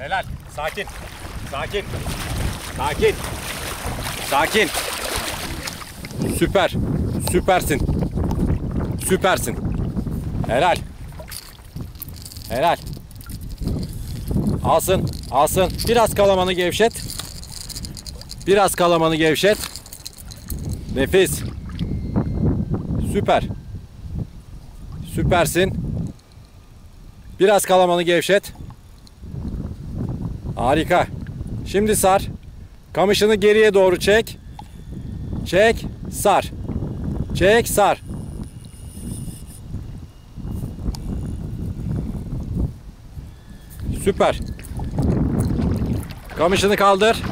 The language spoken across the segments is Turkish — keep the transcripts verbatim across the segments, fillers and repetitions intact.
Helal. Sakin. Sakin. Sakin. Sakin. Süper. Süpersin. Süpersin. Helal. Helal. Alsın. Alsın. Biraz kalamanı gevşet. Biraz kalamanı gevşet. Nefis. Süper. Süpersin. Biraz kalamanı gevşet. Harika. Şimdi sar. Kamışını geriye doğru çek. Çek, sar. Çek, sar. Süper. Kamışını kaldır.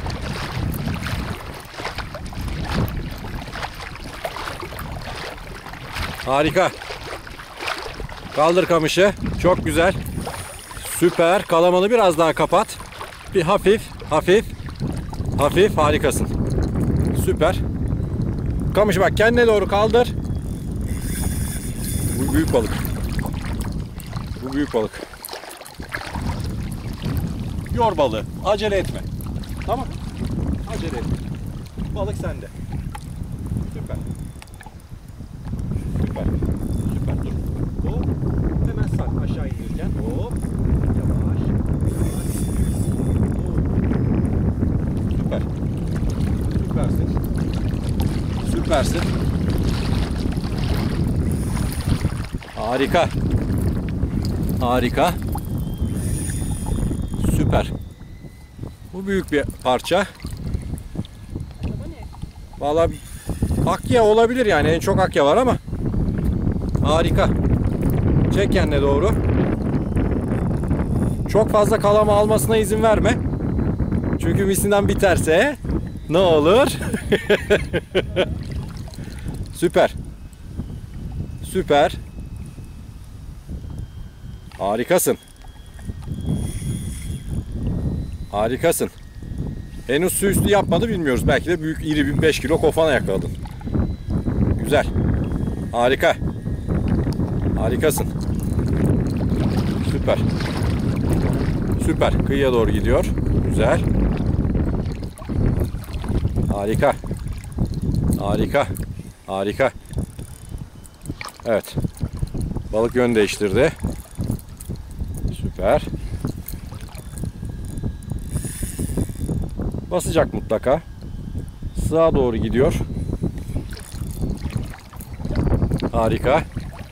Harika. Kaldır kamışı. Çok güzel. Süper. Kalamanı biraz daha kapat. Bir hafif, hafif, hafif. Harikasın. Süper. Kamışı bak kendine doğru kaldır. Bu büyük balık. Bu büyük balık. Yor balığı. Acele etme. Tamam. Acele etme. Balık sende. Süper. Süper. Süper. Dur. Hop. Hemen sar aşağı inirken. Hop. Yavaş. Yavaş. Süper. Süpersin. Süpersin. Harika. Harika. Süper. Bu büyük bir parça. Vallahi akya olabilir yani. En çok akya var ama. Harika. Çek kendine doğru. Çok fazla kalama almasına izin verme. Çünkü misinden biterse ne olur? Süper. Süper. Harikasın. Harikasın. Henüz su üstü yapmadı bilmiyoruz. Belki de büyük iri bir beş kilo kofana yakaladın. Güzel. Harika. Harikasın. Süper. Süper. Kıyıya doğru gidiyor. Güzel. Harika. Harika. Harika. Evet. Balık yön değiştirdi. Süper. Basacak mutlaka. Sağa doğru gidiyor. Harika.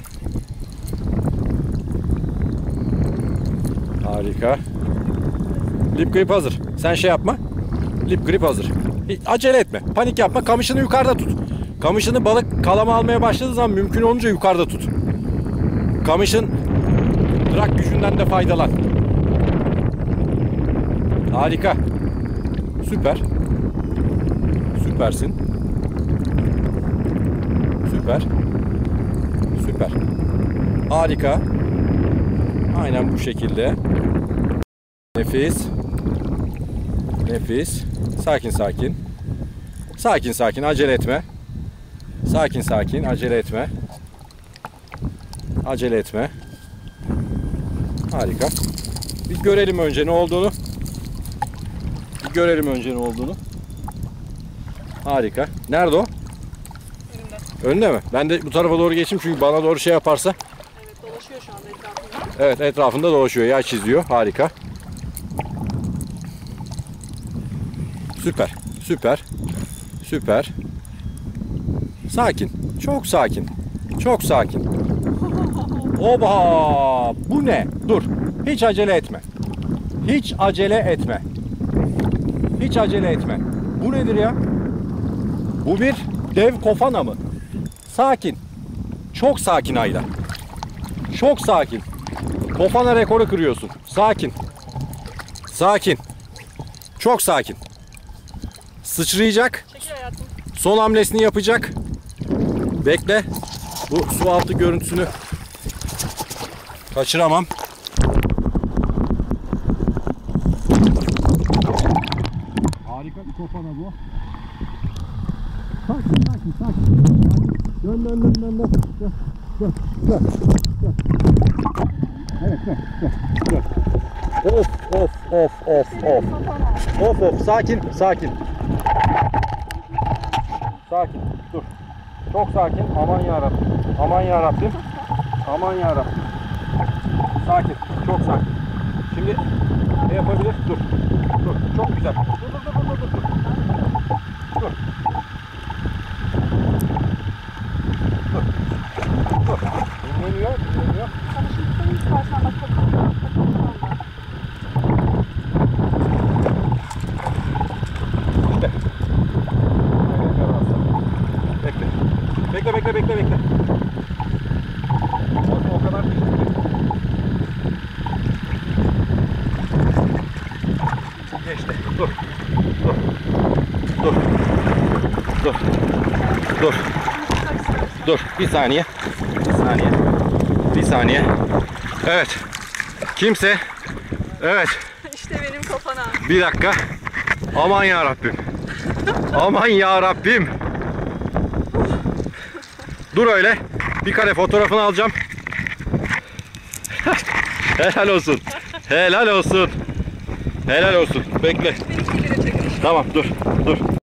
Harika. Lip grip hazır. Sen şey yapma. Lip grip hazır. Hiç acele etme. Panik yapma. Kamışını yukarıda tut. Kamışını balık kalama almaya başladığı zaman mümkün olunca yukarıda tut. Kamışın drag gücünden de faydalan. Harika. Süper. Süpersin. Süper. Süper. Harika. Aynen bu şekilde. Nefis. Nefis. Sakin sakin. Sakin sakin. Acele etme. Sakin sakin. Acele etme. Acele etme. Harika. Bir görelim önce ne olduğunu. Bir görelim önce ne olduğunu. Harika. Nerede o? Önünde. Önünde mi? Ben de bu tarafa doğru geçeyim çünkü bana doğru şey yaparsa. Evet, dolaşıyor şu anda etrafında. Evet, etrafında dolaşıyor. Yay çiziyor. Harika. Süper. Süper. Süper. Sakin. Çok sakin. Çok sakin. Oba! Bu ne? Dur. Hiç acele etme. Hiç acele etme. Hiç acele etme. Bu nedir ya? Bu bir dev kofana mı? Sakin. Çok sakin Ayla. Çok sakin. Kofana rekoru kırıyorsun. Sakin. Sakin. Çok sakin. Sıçrayacak. Çekil hayatım. Son hamlesini yapacak. Bekle. Bu su altı görüntüsünü kaçıramam. Harika bir kofana bu. Sakin sakin sakin. Dön dön dön dön dön. Dön dön dön. Evet dön dön dön. Of of of of of. Of of sakin sakin. Sakin dur. Çok sakin. Aman yarabbim. Aman yarabbim. Aman yarabbim. Sakin. Çok sakin. Şimdi ne yapabilir? Dur. Dur. Çok güzel. Dur dur dur dur dur dur. Dur. Dur. Dur. Dinleniyor. Dinleniyor. Sana şimdi sen istersen bak takılma. Takılma da. İşte. Evet, yararsa. Bekle. Bekle bekle bekle bekle. Aslında o kadar değil. Geçti. Dur. Dur. Dur. Dur. Dur. Dur. Bir saniye. Bir saniye. Bir saniye. Evet. Kimse. Evet. İşte benim kafana. Bir dakika. Aman ya Rabbim. Aman ya Rabbim. Dur öyle. Bir kare fotoğrafını alacağım. Helal olsun. Helal olsun. Helal olsun. Bekle. Benimkileri çekin. Tamam dur. Dur.